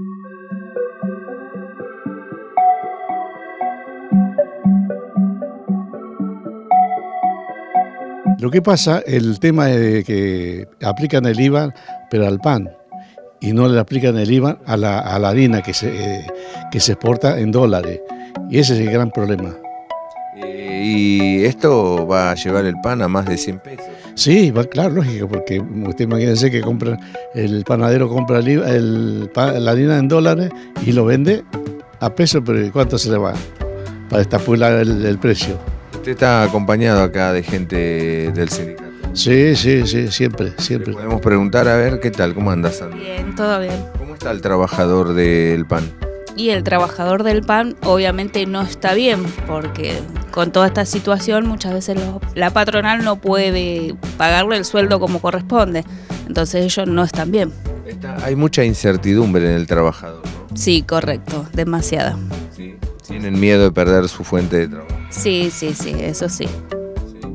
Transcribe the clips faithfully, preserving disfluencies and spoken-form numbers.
Lo que pasa, el tema es que aplican el I V A, pero al pan, y no le aplican el I V A a la, a la harina que se, eh, que se exporta en dólares. Y ese es el gran problema. Eh, ¿Y esto va a llevar el pan a más de cien pesos? Sí, va, claro, lógico, porque usted imagínense que compra, el panadero compra el, el pan, la harina en dólares y lo vende a pesos, pero ¿cuánto se le va? Para estapular el, el precio. Usted está acompañado acá de gente del sindicato. Sí, sí, sí, siempre, siempre. Le podemos preguntar, a ver, ¿qué tal? ¿Cómo anda, Sandra? Bien, todo bien. ¿Cómo está el trabajador del pan? Y el trabajador del pan obviamente no está bien, porque con toda esta situación muchas veces lo, la patronal no puede pagarle el sueldo como corresponde, entonces ellos no están bien. Está, hay mucha incertidumbre en el trabajador, ¿no? Sí, correcto, demasiada. Sí, tienen miedo de perder su fuente de trabajo. Sí, sí, sí, eso sí. Sí.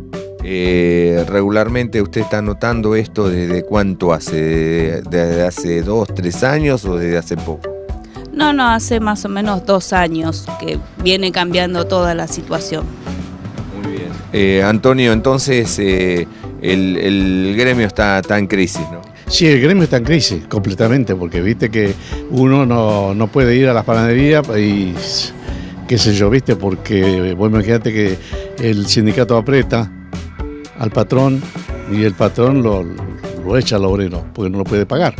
Eh, regularmente usted está notando esto desde cuánto hace, desde hace dos, tres años o desde hace poco. No, no, hace más o menos dos años que viene cambiando toda la situación. Muy bien. Eh, Antonio, entonces eh, el, el gremio está, está en crisis, ¿no? Sí, el gremio está en crisis completamente, porque viste que uno no, no puede ir a las panaderías y qué sé yo, viste, porque vos imagínate que el sindicato aprieta al patrón y el patrón lo, lo echa al obrero, porque no lo puede pagar.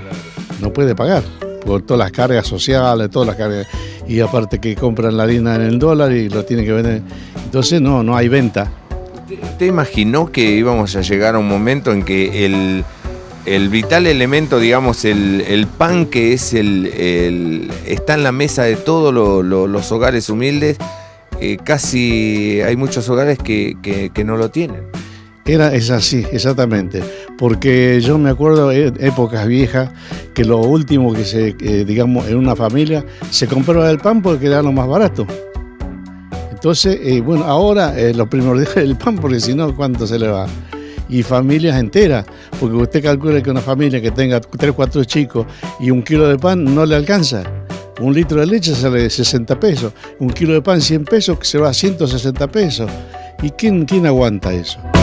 No puede pagar. Por todas las cargas sociales, todas las cargas, y aparte que compran la harina en el dólar y lo tienen que vender, entonces no, no hay venta. ¿Usted, usted imaginó que íbamos a llegar a un momento en que el, el vital elemento, digamos, el, el pan que es el, el está en la mesa de todos lo, lo, los hogares humildes, eh, casi hay muchos hogares que, que, que no lo tienen? Era, es así, exactamente, porque yo me acuerdo de épocas viejas que lo último que se, eh, digamos, en una familia se compraba el pan porque era lo más barato. Entonces, eh, bueno, ahora eh, lo primordial es el pan, porque si no, ¿cuánto se le va? Y familias enteras, porque usted calcula que una familia que tenga tres, cuatro chicos y un kilo de pan no le alcanza. Un litro de leche sale sesenta pesos, un kilo de pan cien pesos que se va a ciento sesenta pesos. ¿Y quién, quién aguanta eso?